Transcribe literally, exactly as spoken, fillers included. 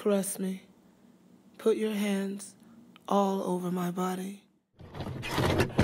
Caress me. Put your hands all over my body.